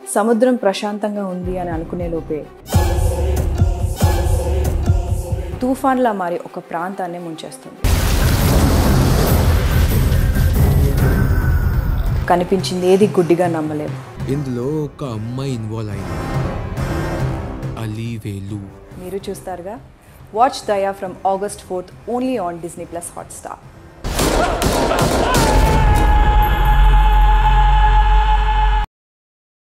సముద్రం ప్రశాంతంగా ఉంది అని అనుకునే లోపే తుఫాన్లా మారి ఒక ప్రాంతాన్ని ముంచేస్తుంది. కనిపించింది ఏది గుడ్డిగా నమ్మలేము. ఇందులో ఒక అమ్మాయి ఇన్వాల్వ్ అయింది, అలీవేలు. మీరు చూస్తారుగా. Watch Daya from August 4th only on Disney+ Hotstar.